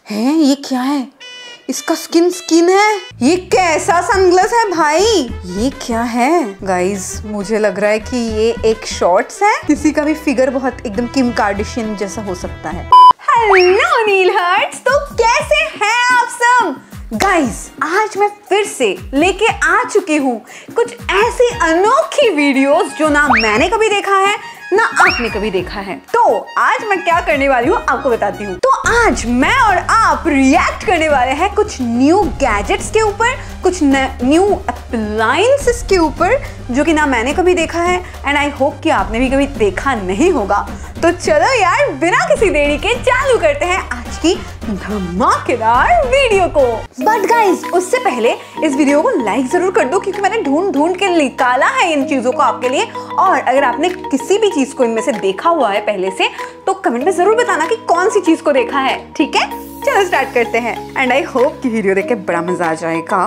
है ये क्या है? इसका स्किन है। ये कैसा सनग्लास है भाई? ये क्या है गाइस? मुझे लग रहा है कि ये एक शॉर्ट्स है। किसी का भी फिगर बहुत एकदम किम कार्दाशियन जैसा हो सकता है। हेलो नील हार्ट्स, तो कैसे हैं आप सब? गाइस आज मैं फिर से लेके आ चुकी हूँ कुछ ऐसी अनोखी वीडियोस जो ना मैंने कभी देखा है ना आपने कभी देखा है। तो आज मैं क्या करने वाली हूँ आपको बताती हूँ। तो आज मैं और आप रिएक्ट करने वाले हैं कुछ न्यू गैजेट्स के ऊपर, कुछ न्यू अप्लायंसेस के ऊपर जो कि ना मैंने कभी देखा है एंड आई होप कि आपने भी कभी देखा नहीं होगा। तो चलो यार बिना किसी देरी के चालू करते हैं आज की धमाकेदार वीडियो को। बट गाइस उससे पहले इस वीडियो को लाइक जरूर कर दो क्योंकि मैंने ढूंढ के निकाला है इन चीजों को आपके लिए। और अगर आपने किसी भी चीज को इनमें से देखा हुआ है पहले से तो कमेंट में जरूर बताना कि कौन सी चीज को देखा है। ठीक है, चलो स्टार्ट करते हैं एंड आई होप कि वीडियो देख के बड़ा मजा आ जाएगा।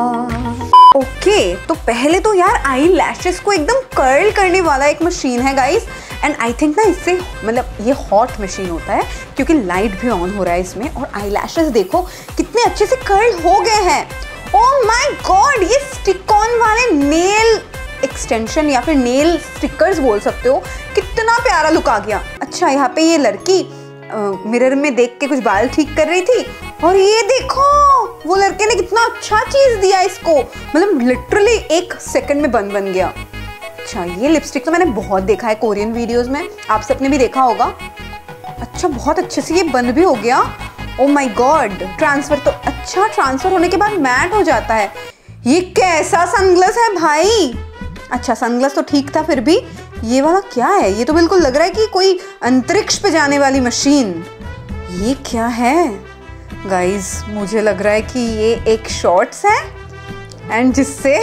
ओके, तो पहले तो यार आई लैशेस को एकदम कर्ल करने वाला एक मशीन है गाइस एंड आई थिंक ना इससे मतलब ये हॉट मशीन होता है क्योंकि लाइट भी ऑन हो रहा है इसमें। और आई लैशेस देखो कितने अच्छे से कर्ल हो गए हैं। ओह माय गॉड, ये स्टिक ऑन वाले नेल एक्सटेंशन या फिर नेल स्टिकर्स बोल सकते हो, कितना प्यारा लुक आ गया। अच्छा, यहाँ पे ये लड़की मिरर में देख के कुछ बाल ठीक कर रही थी और ये देखो वो लड़के ने कितना अच्छा चीज दिया इसको, मतलब लिटरली एक सेकंड में बन गया। अच्छा, ये लिपस्टिक तो मैंने बहुत देखा है कोरियन वीडियोस में, आप सबने भी देखा होगा। अच्छा, बहुत अच्छे से ये बंद भी हो गया। ओ माय गॉड, ट्रांसफर तो अच्छा, ट्रांसफर होने के बाद मैट हो जाता है। ये कैसा सनग्लास है भाई? अच्छा, सनग्लास तो ठीक था, फिर भी ये वाला क्या है? ये तो बिल्कुल लग रहा है कि कोई अंतरिक्ष पे जाने वाली मशीन। ये क्या है गाइस? मुझे लग रहा है कि ये एक शॉर्ट्स है एंड जिससे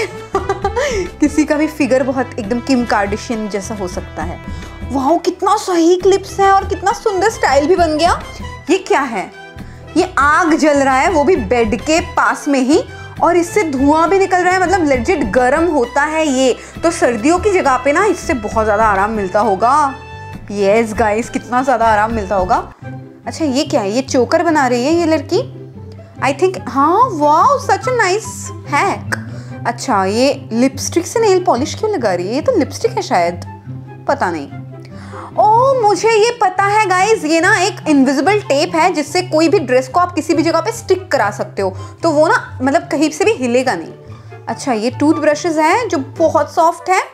किसी का भी फिगर बहुत एकदम किम कार्दाशियन जैसा हो सकता है। वाह, कितना सही क्लिप्स है और कितना सुंदर स्टाइल भी बन गया। ये क्या है? ये आग जल रहा है, वो भी बेड के पास में ही, और इससे धुआं भी निकल रहा है, मतलब लेजिट गर्म होता है ये। तो सर्दियों की जगह पे ना इससे बहुत ज़्यादा आराम मिलता होगा। यस गाइस, कितना ज़्यादा आराम मिलता होगा। अच्छा, ये क्या है? ये चोकर बना रही है ये लड़की आई थिंक। हाँ, wow, such a nice hack. अच्छा, ये लिपस्टिक से नेल पॉलिश क्यों लगा रही है? ये तो लिपस्टिक है शायद, पता नहीं। ओह, मुझे ये पता है गाइज, ये ना एक इनविजिबल टेप है जिससे कोई भी ड्रेस को आप किसी भी जगह पे स्टिक करा सकते हो, तो वो ना मतलब कहीं से भी हिलेगा नहीं। अच्छा, ये टूथ ब्रशेज हैं जो बहुत सॉफ्ट है।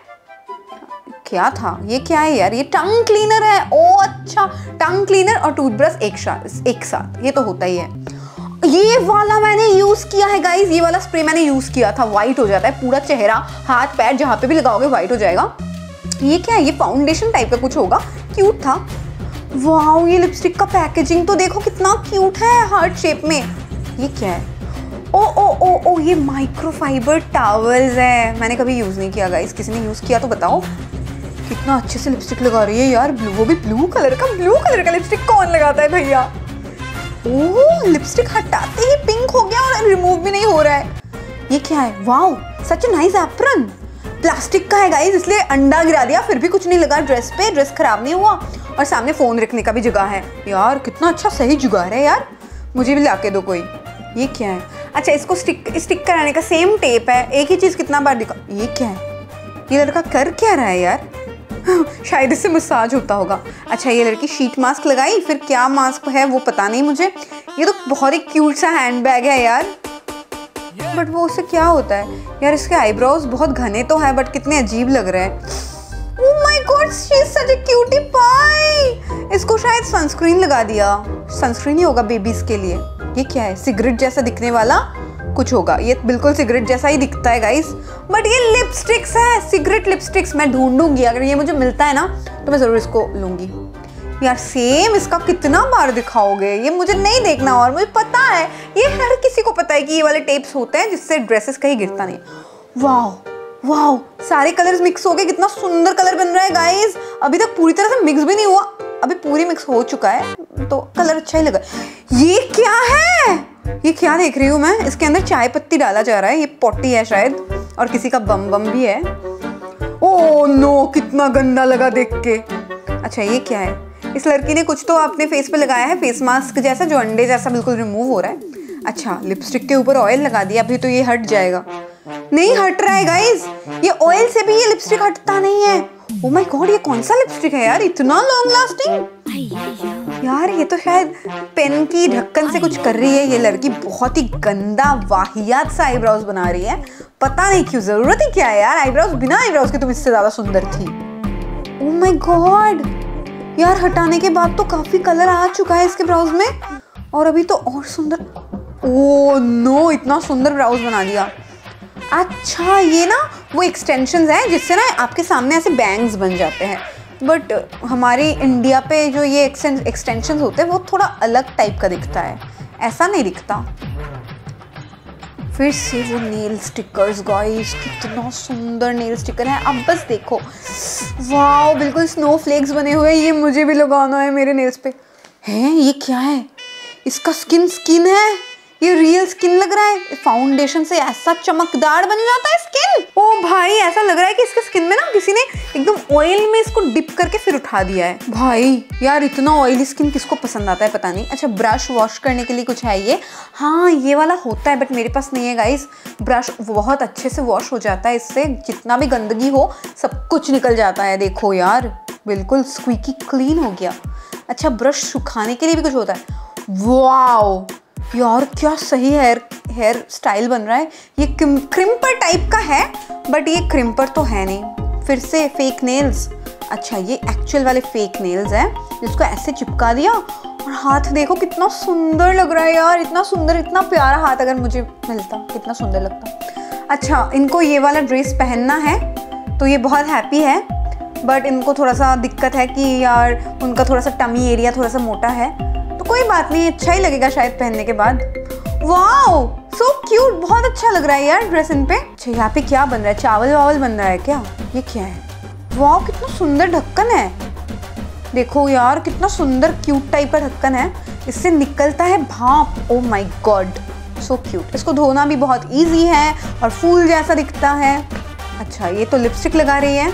क्या था ये? क्या है यार? ये टंग क्लीनर है। ओह अच्छा, टंग क्लीनर और टूथब्रश एक साथ, ये तो होता ही है। ये वाला मैंने यूज किया है गाइज, ये वाला स्प्रे मैंने यूज किया था। व्हाइट हो जाता है पूरा चेहरा, हाथ पैर जहाँ पे भी लगाओगे व्हाइट हो जाएगा। ये क्या है? ये फाउंडेशन टाइप का कुछ होगा, क्यूट था। वाओ, ये लिपस्टिक का पैकेजिंग तो देखो कितना क्यूट है, हार्ट शेप में। ये क्या है? ओ ओ ओ ओ, ये माइक्रोफाइबर टॉवल्स है। मैंने कभी यूज नहीं किया गाइस, किसी ने यूज किया तो बताओ। कितना अच्छे से लिपस्टिक लगा रही है यार, वो भी ब्लू कलर का लिपस्टिक कौन लगाता है भैया? ओह, लिपस्टिक हटाते ही पिंक हो गया और रिमूव भी नहीं हो रहा है। ये क्या है? Wow, such a nice apron. Plastic का है गाइस, इसलिए अंडा गिरा दिया फिर भी कुछ नहीं लगा ड्रेस पे, ड्रेस खराब नहीं हुआ। और सामने फोन रखने का भी जगह है यार, कितना अच्छा सही जुगाड़ है यार, मुझे भी लाके दो कोई। ये क्या है? अच्छा, इसको स्टिक कराने का सेम टेप है, एक ही चीज कितना बार दिखा। ये क्या है? ये लड़का कर क्या रहा है यार? शायद इससे मसाज होता होगा। अच्छा, ये लड़की शीट मास्क लगाई, फिर क्या मास्क है वो पता नहीं मुझे। ये तो बहुत ही क्यूट सा हैंड बैग है यार, बट वो उससे क्या होता है यार? इसके आईब्रोज बहुत घने तो है बट कितने अजीब लग रहे हैं। Oh my God, she is such a cutie pie. इसको शायद सनस्क्रीन लगा दिया, सनस्क्रीन ही होगा बेबीज के लिए। ये क्या है? सिगरेट जैसा दिखने वाला कुछ होगा, ये बिल्कुल सिगरेट जैसा ही दिखता है गाइस, बट ये लिपस्टिक्स है, सिगरेट लिपस्टिक्स। मैं ढूंढूंगी, अगर ये मुझे मिलता है ना तो मैं जरूर इसको लूंगी यार। सेम इसका कितना बार दिखाओगे? ये मुझे नहीं देखना, और मुझे पता है, ये हर किसी को पता है कि ये वाले टेप्स होते हैं जिससे ड्रेसेस कहीं गिरता नहीं। वाओ वाओ, सारे कलर्स मिक्स हो गए, कितना सुंदर कलर बन रहा है गाइस। अभी तक पूरी तरह से मिक्स भी नहीं हुआ, अभी पूरी मिक्स हो चुका है तो कलर अच्छा ही लगा। ये क्या है? ये क्या देख रही हूँ मैं? इसके अंदर चाय पत्ती डाला जा रहा है, ये पॉटी है शायद, और किसी का बम भी है। ओह नो, कितना गंदा लगा देख के। अच्छा, ये क्या है? इस लड़की ने कुछ तो अपने फेस पे लगाया है, फेस मास्क जैसा, जो अंडे जैसा बिल्कुल रिमूव हो रहा है। अच्छा, लिपस्टिक के ऊपर ऑयल लगा दिया, अभी तो ये हट जाएगा। नहीं हट रहा है गाइस, ये ऑयल से भी ये लिपस्टिक हटता नहीं है। ओह माय गॉड, ये कौन सा लिपस्टिक है यार, इतना लॉन्ग लास्टिंग। यार ये तो शायद पेन की ढक्कन से कुछ कर रही है ये लड़की। बहुत ही गंदा वाहियात सा आईब्रोज बना रही है, पता नहीं क्यों, जरूरत ही क्या है यार आईब्रोज, बिना आईब्रोज के तुम इससे ज्यादा सुंदर थी। ओह माय गॉड यार, हटाने के बाद तो काफी कलर आ चुका है इसके ब्राउज में, और अभी तो और सुंदर। ओह नो, इतना सुंदर ब्राउज बना दिया। अच्छा, ये ना वो एक्सटेंशंस हैं जिससे ना आपके सामने ऐसे बैंग्स बन जाते हैं, बट हमारे इंडिया पे जो ये एक्सटेंशंस होते हैं वो थोड़ा अलग टाइप का दिखता है, ऐसा नहीं दिखता। फिर से वो नेल स्टिकर्स गाइस, कितना सुंदर नेल स्टिकर है, अब बस देखो। वाओ, बिल्कुल स्नोफ्लेक्स बने हुए, ये मुझे भी लगाना है मेरे नेल्स पे। हैं, ये क्या है? इसका स्किन है, ये रियल स्किन लग रहा है। फाउंडेशन से ऐसा चमकदार बन जाता है स्किन। ओ भाई, ऐसा लग रहा है कि इसके स्किन में ना किसी ने एकदम ऑयल में इसको डिप करके फिर उठा दिया है। भाई यार, इतना ऑयली स्किन किसको पसंद आता है पता नहीं। अच्छा, ब्रश वॉश करने के लिए कुछ है ये? हाँ, ये वाला होता है, बट मेरे पास नहीं है गाइस। ब्रश बहुत अच्छे से वॉश हो जाता है इससे, जितना भी गंदगी हो सब कुछ निकल जाता है। देखो यार, बिल्कुल स्क्वीकी क्लीन हो गया। अच्छा, ब्रश सुखाने के लिए भी कुछ होता है। वाओ यार, क्या सही हेयर स्टाइल बन रहा है। ये क्रिम्पर टाइप का है, बट ये क्रिम्पर तो है नहीं। फिर से फेक नेल्स। अच्छा, ये एक्चुअल वाले फेक नेल्स हैं, जिसको ऐसे चिपका दिया, और हाथ देखो कितना सुंदर लग रहा है यार, इतना सुंदर, इतना प्यारा हाथ अगर मुझे मिलता कितना सुंदर लगता। अच्छा, इनको ये वाला ड्रेस पहनना है तो ये बहुत हैप्पी है, बट इनको थोड़ा सा दिक्कत है कि यार उनका थोड़ा सा टमी एरिया थोड़ा सा मोटा है, तो कोई बात नहीं, अच्छा ही लगेगा शायद पहनने के बाद। वाओ, सो क्यूट, बहुत अच्छा लग रहा है यार ड्रेस इन पे। अच्छा, यहाँ पे क्या बन रहा है? चावल वावल बन रहा है क्या? ये क्या है? वाओ, कितना सुंदर ढक्कन है, देखो यार कितना सुंदर क्यूट टाइप का ढक्कन है, इससे निकलता है भाप। Oh my God, so cute. इसको धोना भी बहुत ईजी है और फूल जैसा दिखता है। अच्छा, ये तो लिपस्टिक लगा रही है।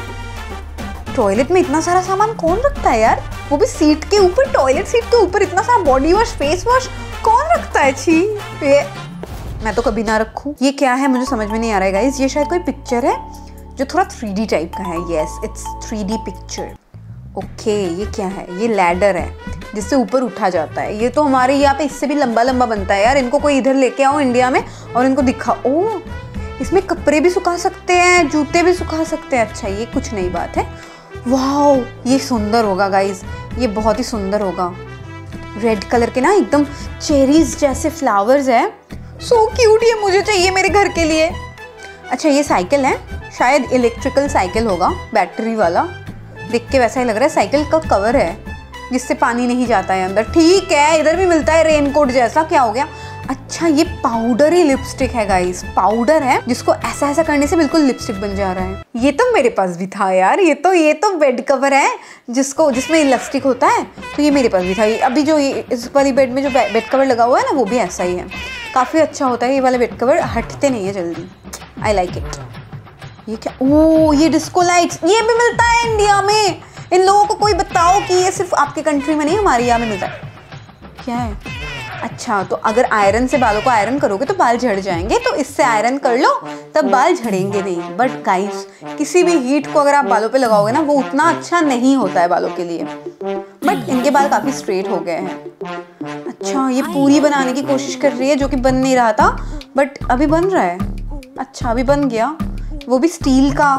टॉयलेट में इतना सारा सामान कौन रखता है यार, वो भी सीट के ऊपर, टॉयलेट सीट के ऊपर इतना सारा बॉडी वॉश, फेस वॉश कौन रखता है? छी, ये मैं तो कभी ना रखूं। ये क्या है मुझे समझ में नहीं आ रहा है गाइस। ये शायद कोई पिक्चर है जो थोड़ा 3D टाइप का है। Yes, it's 3D picture. Okay, ये क्या है? ये लैडर है जिससे ऊपर उठा जाता है। ये तो हमारे यहाँ पे इससे भी लंबा लंबा बनता है यार। इनको कोई इधर लेके आओ इंडिया में और इनको दिखाओ। ओह, इसमें कपड़े भी सुखा सकते हैं, जूते भी सुखा सकते हैं। अच्छा, ये कुछ नई बात है। वाओ, ये सुंदर होगा गाइज, ये बहुत ही सुंदर होगा। रेड कलर के ना एकदम चेरीज जैसे फ्लावर्स है, सो क्यूट। ये मुझे चाहिए मेरे घर के लिए। अच्छा, ये साइकिल है, शायद इलेक्ट्रिकल साइकिल होगा, बैटरी वाला। देख के वैसा ही लग रहा है। साइकिल का कवर है जिससे पानी नहीं जाता है अंदर। ठीक है, इधर भी मिलता है रेनकोट जैसा। क्या हो गया? अच्छा, ये पाउडरी लिपस्टिक है गाइस, पाउडर है जिसको ऐसा ऐसा करने से बिल्कुल लिपस्टिक बन जा रहा है। ये तो मेरे पास भी था यार। ये तो बेड कवर है जिसमें इलास्टिक होता है, तो ये मेरे पास भी था। ये अभी जो इस वाली बेड में जो बेड कवर लगा हुआ है ना, वो भी ऐसा ही है। काफ़ी अच्छा होता है ये वाले बेड कवर, हटते नहीं है जल्दी। I like it. ये क्या? ओ, ये डिस्को लाइट्स, ये भी मिलता है इंडिया में। इन लोगों को कोई बताओ कि ये सिर्फ आपके कंट्री में नहीं, हमारे यहाँ में मिलता है। क्या है? अच्छा, तो अगर आयरन से बालों को आयरन करोगे तो बाल झड़ जाएंगे, तो इससे आयरन कर लो तब बाल झड़ेंगे नहीं। बट गाइस, किसी भी हीट को अगर आप बालों पे लगाओगे ना, वो उतना अच्छा नहीं होता है बालों के लिए। बट इनके बाल काफ़ी स्ट्रेट हो गए हैं। अच्छा, ये पूरी बनाने की कोशिश कर रही है, जो कि बन नहीं रहा था, बट अभी बन रहा है। अच्छा, अभी बन गया, वो भी स्टील का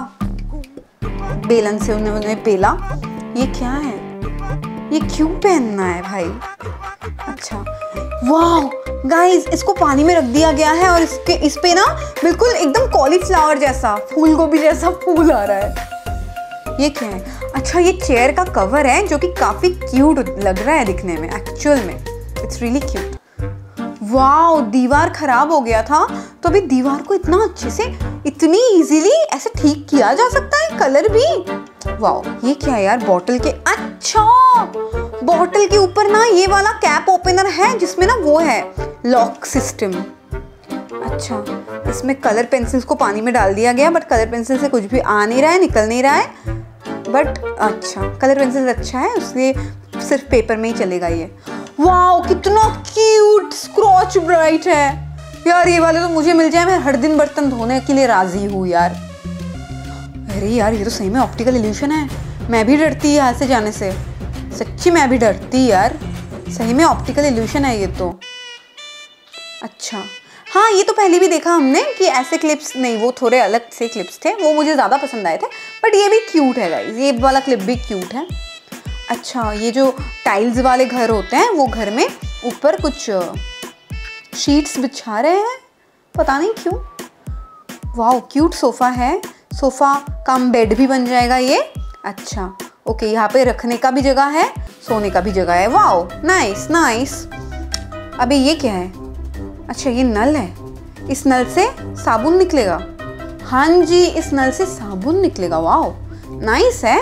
बेलन से उन्होंने बेला। ये क्या है? ये क्यों पहनना है भाई? अच्छा, वाह गाइस, इसको पानी में रख दिया गया है और इस पे ना बिल्कुल एकदम कॉलीफ्लावर जैसा, फूल गोभी जैसा फूल आ रहा है। ये क्या है? अच्छा, ये चेयर का कवर है जो कि काफी क्यूट लग रहा है दिखने में, एक्चुअल में इट्स रियली क्यूट। वाओ, दीवार खराब हो गया था, तो अभी दीवार को इतना अच्छे से, इतनी इजीली ऐसे ठीक किया जा सकता है, कलर भी। वाओ, ये क्या है यार? बॉटल के, अच्छा, बॉटल के ऊपर ना ये वाला कैप ओपनर है जिसमें ना वो है लॉक सिस्टम। अच्छा, इसमें कलर पेंसिल्स को पानी में डाल दिया गया, बट कलर पेंसिल से कुछ भी आ नहीं रहा है, निकल नहीं रहा है। बट अच्छा कलर पेंसिल अच्छा है, उसलिए सिर्फ पेपर में ही चलेगा ये। वाओ कितना क्यूट स्क्रॉच ब्राइट है यार, ये वाले तो मुझे मिल जाए, मैं हर दिन बर्तन धोने के लिए राजी हूँ यार। अरे यार ये तो सही में ऑप्टिकल इल्यूशन है, मैं भी डरती यहाँ से जाने से, सच्ची मैं भी डरती यार, सही में ऑप्टिकल इल्यूशन है ये तो। अच्छा हाँ ये तो पहले भी देखा हमने कि ऐसे क्लिप्स नहीं, वो थोड़े अलग से क्लिप्स थे, वो मुझे ज़्यादा पसंद आए थे, बट ये भी क्यूट है गाइस, ये वाला क्लिप भी क्यूट है। अच्छा ये जो टाइल्स वाले घर होते हैं वो घर में ऊपर कुछ शीट्स बिछा रहे हैं, पता नहीं क्यों। वाओ क्यूट सोफ़ा है, सोफ़ा कम बेड भी बन जाएगा ये। अच्छा ओके यहाँ पे रखने का भी जगह है, सोने का भी जगह है। Wow nice nice. अबे ये क्या है? अच्छा ये नल है, इस नल से साबुन निकलेगा। हाँ जी इस नल से साबुन निकलेगा। वाओ नाइस है।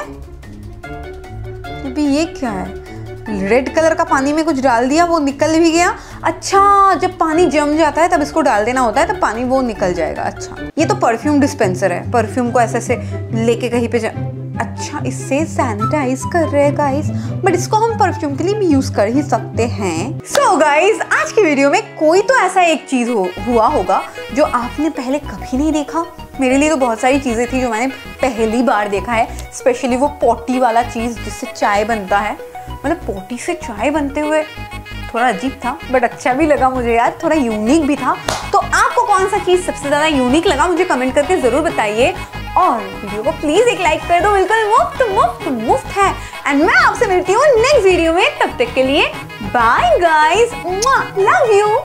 अभी ये क्या है? रेड कलर का पानी में कुछ डाल दिया, वो निकल भी गया। अच्छा जब पानी जम जाता है तब इसको डाल देना होता है, तब पानी वो निकल जाएगा। अच्छा ये तो परफ्यूम डिस्पेंसर है, परफ्यूम को ऐसे ऐसे लेके कहीं पे अच्छा इससे सैनिटाइज कर रहे हैं गाइस, बट इसको हम परफ्यूम के लिए भी यूज कर ही सकते हैं। सो गाइस आज की वीडियो में कोई तो ऐसा एक चीज हुआ होगा जो आपने पहले कभी नहीं देखा। मेरे लिए तो बहुत सारी चीजें थी जो मैंने पहली बार देखा है, स्पेशली वो पोटी वाला चीज जिससे चाय बनता है, मतलब पोटी से चाय बनते हुए थोड़ा अजीब था बट अच्छा भी लगा मुझे यार, थोड़ा यूनिक भी था। तो आपको कौन सा चीज सबसे ज्यादा यूनिक लगा मुझे कमेंट करके जरूर बताइए, और वीडियो को प्लीज एक लाइक कर दो, बिल्कुल मुफ्त मुफ्त मुफ्त है। एंड मैं आपसे मिलती हूँ नेक्स्ट वीडियो में, तब तक के लिए बाय गाइस, लव यू।